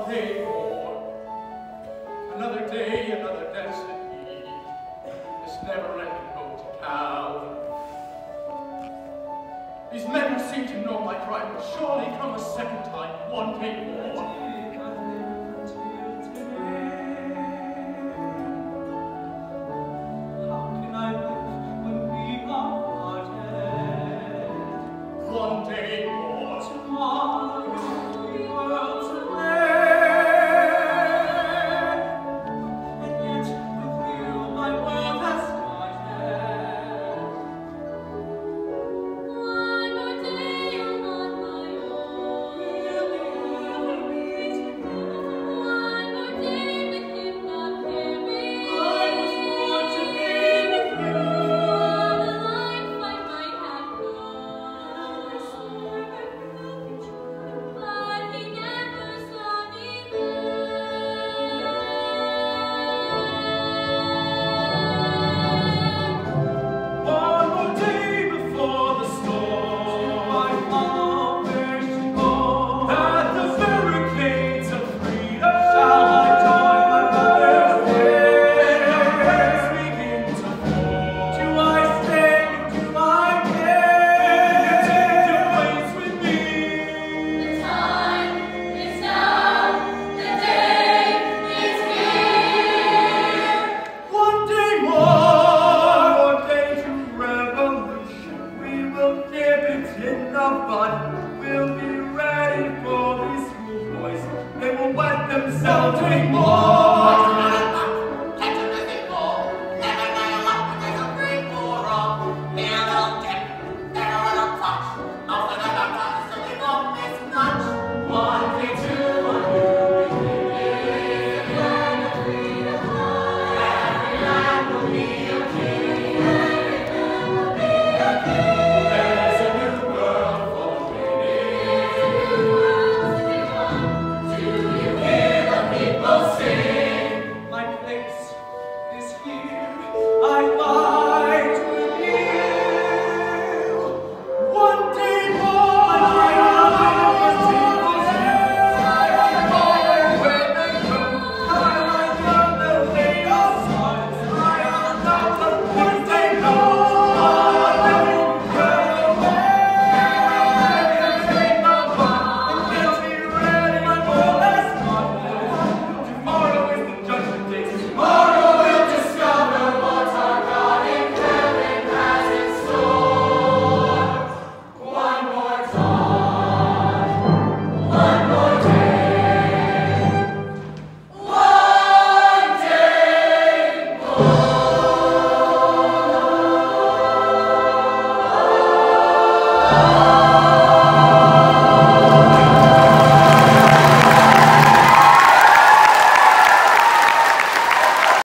day more. Another day, another destiny. This never-ending road to town. These men who seem to know my crime will surely come a second time, one day more. How can I live when we are parted? One day more. Tomorrow is the world to live. And yet with you my world has started. One more day I'm on my own. We'll be together. One more day with him not caring. I was born to be with you. What a life I might have I swear known. that will be true. But he never saw me there. One more day before the storm, I follow where she goes. At the barricades of freedom, shall I join my mother's day? When the words begin to fall, do I stay? Do I care? Take your place with me. The time is now. The day is here. One day more, one day to revolution. We will nip it in the bud. We'll be ready for these schoolboys. They will wet themselves with more. One day to a new beginning. Land of freedom high. Every land will be a king. Every man will be a king. There's a new world for winning. Do you hear the people sing? My place is here.